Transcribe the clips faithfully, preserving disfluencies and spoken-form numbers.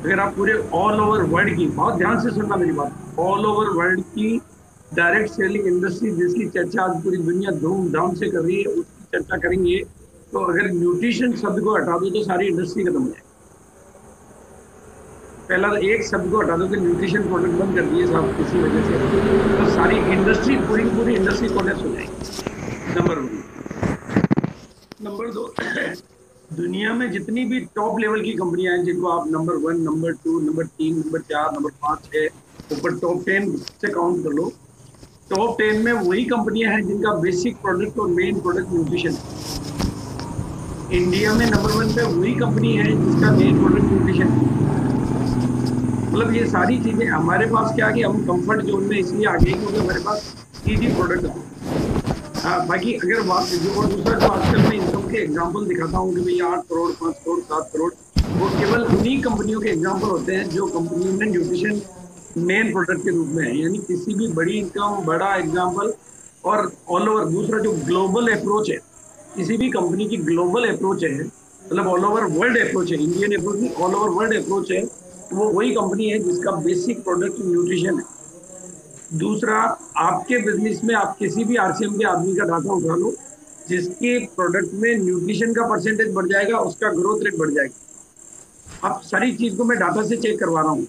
अगर आप पूरे ऑल ओवर वर्ल्ड की, बहुत ध्यान से सुनना मेरी बात, ऑल ओवर वर्ल्ड की डायरेक्ट सेलिंग इंडस्ट्री जिसकी चर्चा आज पूरी दुनिया धूमधाम से कर रही है, उसकी चर्चा करेंगे। तो अगर न्यूट्रिशन शब्द को हटा दो तो सारी इंडस्ट्री खत्म हो जाएगी। पहला तो एक शब्द को हटा दो कि न्यूट्रिशन प्रोडक्ट बंद कर दिए साहब किसी वजह से, तो सारी इंडस्ट्री, पूरी पूरी इंडस्ट्री कोलैप्स हो जाएगी। Number one. नंबर दो, दुनिया में जितनी भी टॉप लेवल की कंपनियां हैं जिनको आप number one, number two, number तीन, नंबर चार, नंबर पाँच, छः, ऊपर टॉप टेन से काउंट कर लो, टॉप टेन में वही कंपनियां हैं जिनका बेसिक प्रोडक्ट और मेन प्रोडक्ट न्यूट्रिशन है। इंडिया में नंबर वन पे वही कंपनी है जिसका मेन प्रोडक्ट न्यूट्रिशन है। मतलब ये सारी चीजें हमारे पास क्या, कि हम कंफर्ट जोन में इसलिए आ गए क्योंकि हमारे पास इजी प्रोडक्ट है। हाँ, बाकी अगर बात जो, और दूसरा जो आजकल मैं इनकम के एग्जांपल दिखाता हूँ कि भाई आठ करोड़, पाँच करोड़, सात करोड़, वो केवल उन्हीं कंपनियों के एग्जांपल होते हैं जो कंपनियों में न्यूट्रिशन मेन प्रोडक्ट के रूप में है। यानी किसी भी बड़ी इनकम, बड़ा एग्जांपल और ऑल ओवर, दूसरा जो ग्लोबल अप्रोच है, किसी भी कंपनी की ग्लोबल अप्रोच है, मतलब ऑल ओवर वर्ल्ड अप्रोच है, इंडियन अप्रोच नहीं, ऑल ओवर वर्ल्ड अप्रोच है, वो वही कंपनी है जिसका बेसिक प्रोडक्ट न्यूट्रिशन है। दूसरा, आपके बिजनेस में आप किसी भी आरसीएम के आदमी का डाटा उठा लो, जिसके प्रोडक्ट में न्यूट्रिशन का परसेंटेज बढ़ जाएगा, उसका ग्रोथ रेट बढ़ जाएगा। अब सारी चीज को मैं डाटा से चेक करवा रहा हूँ।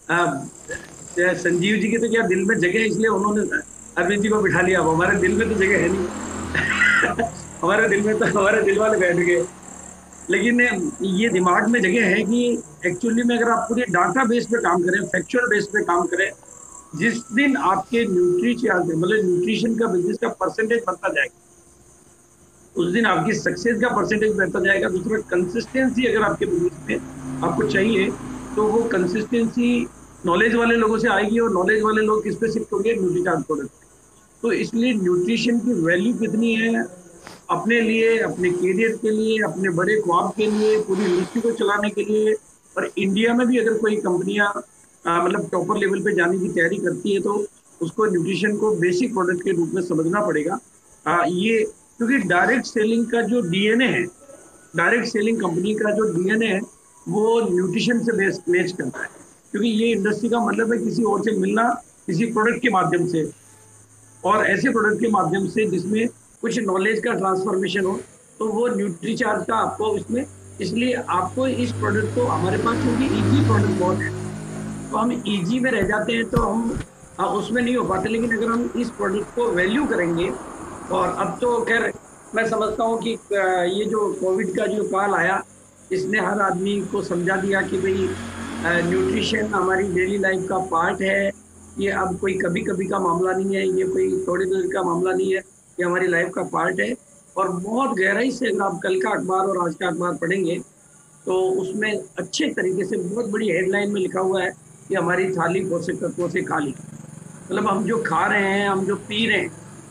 संजीव जी के तो क्या दिल में जगह है, इसलिए उन्होंने अरविंद जी को बिठा लिया। अब हमारे दिल में तो जगह है नहीं हमारे दिल में तो हमारे दिल वाले बैठ गए, लेकिन ये दिमाग में जगह है कि एक्चुअली में अगर आप पूरे डाटा बेस पे काम करें, फैक्चुअल बेस पे काम करें, जिस दिन आपके न्यूट्रीचार्ज मतलब न्यूट्रिशन का बिजनेस का परसेंटेज बढ़ता जाएगा, उस दिन आपकी सक्सेस का परसेंटेज बढ़ता जाएगा। दूसरा, कंसिस्टेंसी अगर आपके बिजनेस में आपको चाहिए तो वो कंसिस्टेंसी नॉलेज वाले लोगों से आएगी, और नॉलेज वाले लोग किस पे शिफ्ट होंगे, न्यूट्रीचार्ज प्रोडक्ट। तो इसलिए न्यूट्रिशन की वैल्यू कितनी है अपने लिए, अपने करियर के लिए, अपने बड़े ख्वाब के लिए, पूरी इंडस्ट्री को चलाने के लिए। और इंडिया में भी अगर कोई कंपनियां मतलब टॉपर लेवल पे जाने की तैयारी करती है तो उसको न्यूट्रिशन को बेसिक प्रोडक्ट के रूप में समझना पड़ेगा। आ, ये क्योंकि डायरेक्ट सेलिंग का जो डीएनए है, डायरेक्ट सेलिंग कंपनी का जो डीएनए है, वो न्यूट्रिशन से बेस मैच करता है। क्योंकि ये इंडस्ट्री का मतलब है किसी और से मिलना, किसी प्रोडक्ट के माध्यम से, और ऐसे प्रोडक्ट के माध्यम से जिसमें कुछ नॉलेज का ट्रांसफॉर्मेशन हो, तो वो न्यूट्रीचार्ज का आपको इसमें, इसलिए आपको इस प्रोडक्ट को, हमारे पास क्योंकि इजी प्रोडक्ट बहुत है तो हम इजी में रह जाते हैं, तो हम आ, उसमें नहीं हो पाते। लेकिन अगर हम इस प्रोडक्ट को वैल्यू करेंगे, और अब तो खैर मैं समझता हूँ कि ये जो कोविड का जो काल आया, इसने हर आदमी को समझा दिया कि भाई न्यूट्रिशन हमारी डेली लाइफ का पार्ट है। ये अब कोई कभी कभी का मामला नहीं है, ये कोई थोड़ी देर का मामला नहीं है, ये हमारी लाइफ का पार्ट है। और बहुत गहराई से अगर आप कल का अखबार और आज का अखबार पढ़ेंगे तो उसमें अच्छे तरीके से बहुत बड़ी हेडलाइन में लिखा हुआ है कि हमारी थाली पोषक तत्वों से खाली। मतलब हम जो खा रहे हैं, हम जो पी रहे हैं,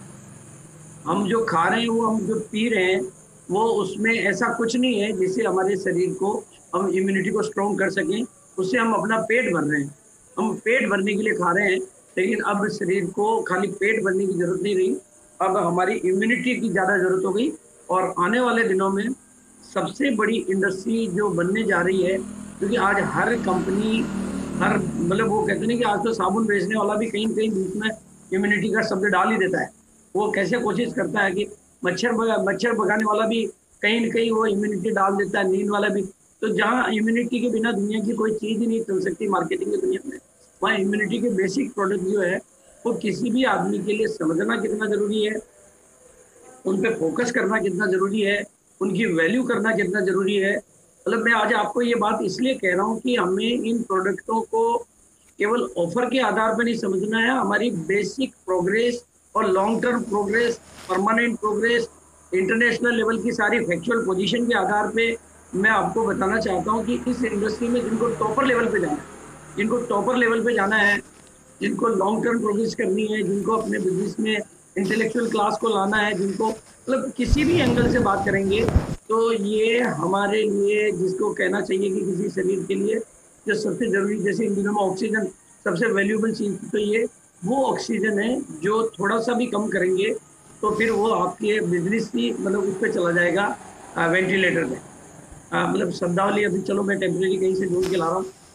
हम जो खा रहे हैं वो हम जो पी रहे हैं, वो उसमें ऐसा कुछ नहीं है जिससे हमारे शरीर को, हम इम्यूनिटी को स्ट्रॉन्ग कर सकें। उससे हम अपना पेट भर रहे हैं, हम पेट भरने के लिए खा रहे हैं। लेकिन अब शरीर को खाली पेट भरने की जरूरत नहीं रही, अब हमारी इम्यूनिटी की ज़्यादा जरूरत हो गई। और आने वाले दिनों में सबसे बड़ी इंडस्ट्री जो बनने जा रही है, क्योंकि आज हर कंपनी, हर मतलब वो कहते हैं कि आज तो साबुन बेचने वाला भी कहीं कहीं बीच में इम्यूनिटी का शब्द डाल ही देता है। वो कैसे कोशिश करता है कि मच्छर भगा मच्छर भगाने वाला भी कहीं न कहीं वो इम्यूनिटी डाल देता है, नींद वाला भी। तो जहाँ इम्यूनिटी के बिना दुनिया की कोई चीज़ ही नहीं चल सकती मार्केटिंग की दुनिया में, वहाँ इम्यूनिटी के बेसिक प्रोडक्ट जो है वो किसी भी आदमी के लिए समझना कितना ज़रूरी है, उन पर फोकस करना कितना ज़रूरी है, उनकी वैल्यू करना कितना ज़रूरी है। मतलब मैं आज आपको ये बात इसलिए कह रहा हूँ कि हमें इन प्रोडक्टों को केवल ऑफर के आधार पर नहीं समझना है, हमारी बेसिक प्रोग्रेस और long term progress, permanent progress, international level की सारी फैक्चुअल पोजीशन के आधार पे मैं आपको बताना चाहता हूँ कि इस इंडस्ट्री में जिनको टॉपर लेवल पे जाना है, जिनको टॉपर लेवल पे जाना है, जिनको लॉन्ग टर्म प्रोग्रेस करनी है, जिनको अपने बिजनेस में इंटेलेक्चुअल क्लास को लाना है, जिनको मतलब किसी भी एंगल से बात करेंगे तो ये हमारे लिए, जिसको कहना चाहिए कि किसी शरीर के लिए जो सबसे जरूरी, जैसे इन दिनों में ऑक्सीजन सबसे वैल्यूएबल चीज़, तो ये वो ऑक्सीजन है जो थोड़ा सा भी कम करेंगे तो फिर वो आपके बिजनेस की मतलब उस पर चला जाएगा वेंटिलेटर पे। मतलब शब्दावली अभी चलो मैं टेम्परेरी कहीं से ढूंढ के ला रहा हूँ,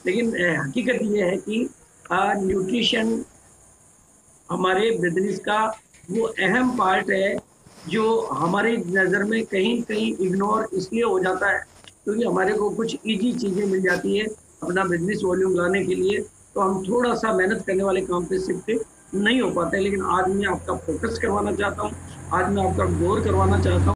लेकिन हकीकत ये है कि न्यूट्रिशन हमारे बिजनेस का वो अहम पार्ट है जो हमारी नज़र में कहीं कहीं इग्नोर इसलिए हो जाता है क्योंकि हमारे को कुछ इजी चीज़ें मिल जाती है अपना बिजनेस वॉल्यूम लाने के लिए, तो हम थोड़ा सा मेहनत करने वाले काम पे शिफ्ट नहीं हो पाते। लेकिन आज मैं आपका फोकस करवाना चाहता हूँ, आज मैं आपका गौर करवाना चाहता हूँ